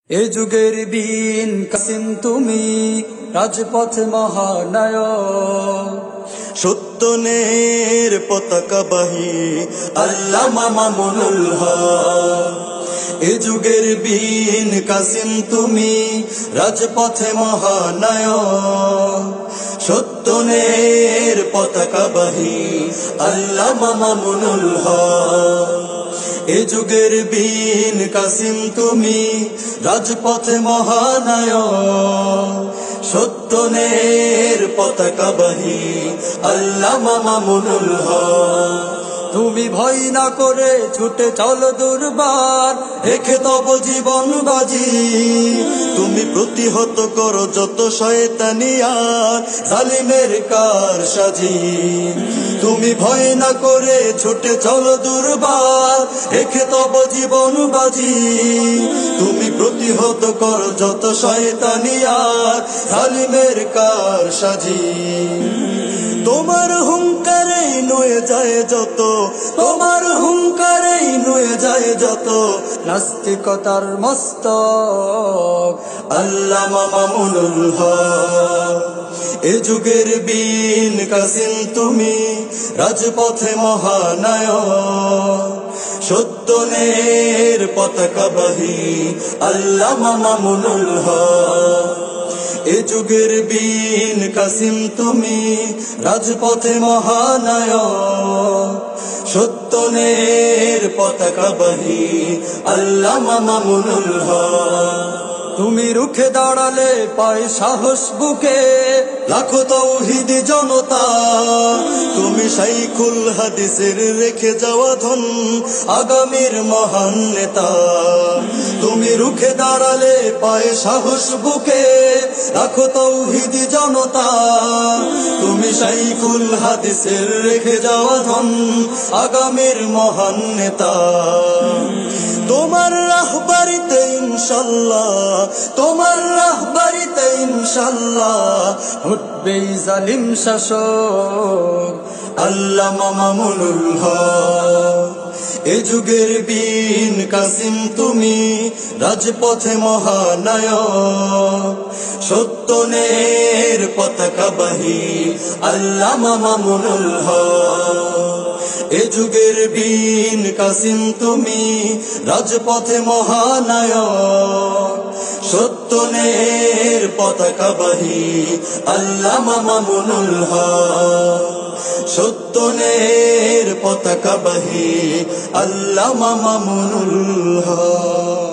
এ যুগের বীণ কাসিম তুমি, রাজপথ মহানায়ক। সত্যনের পতাকাবাহী আল্লামা মামুনুল হক। এ যুগের বীণ কাসিম তুমি, রাজপথে মহানায়ক। সত্যনের পতাকাবাহী আল্লামা মামুনুল হক। এ যুগের বীণ কাসিম তুমি, রাজপথে মহানায়ক। সত্যনের পতাকাবাহী আল্লামা মামুনুল হক। তুমি ভয় না করে ছুটে চলো দুর্বার, রেখে তব জীবন বাজি। তুমি প্রতিহত করো যত শয়তানি আর জালিমের কারসাজি। তুমি ভয় না করে ছুটে চলো দুর্বার, রেখে তব জীবন বাজি। তুমি প্রতিহত করো যত শয়তানি আর জালিমের কারসাজি। তোমার হুঙ্কারেই নুয়ে যায় যত, তোমার হুঙ্কারেই নুয়ে যায় যত নাস্তিকতার মস্তক আল্লামা মামুনুল হক। এ যুগের বীণ কাসিম তুমি, রাজপথে মহানায়ক। সত্যনের পতাকাবাহী আল্লামা মামুনুল হক। এ যুগের বীণ কাসিম তুমি, রাজপথে মহানায়ক। সত্যনের পতাকাবাহী আল্লামা মামুনুল হক। তুমি রুখে দাঁড়ালে পায় সাহস বুকে লাখো তাওহীদি জনতা। তুমি শাইখুল হাদিসের রেখে যাওয়া ধন, আগামীর মহান নেতা। তুমি রুখে দাঁড়ালে পায় সাহস বুকে লাখো তাওহীদি জনতা। তুমি শাইখুল হাদিসের রেখে যাওয়া ধন, আগামীর মহান নেতা। তোমার রাহবারিতে ইনশাল্লাহ, তোমার রাহবারিতে ইনশাল্লাহ উঠবে জালিম শাসক আল্লামা মামুনুল হক। এ যুগের বীণ কাসিম তুমি, রাজপথে মহানায়ক। সত্যনের পতাকাবাহী আল্লামা মামুনুল হক। এ যুগের বীণ কাসিম তুমি, রাজপথে মহানায়ক। সত্যনের পতাকাবাহী আল্লামা মামুনুল হক। সত্যনের পতাকাবাহী আল্লামা মামুনুল হক।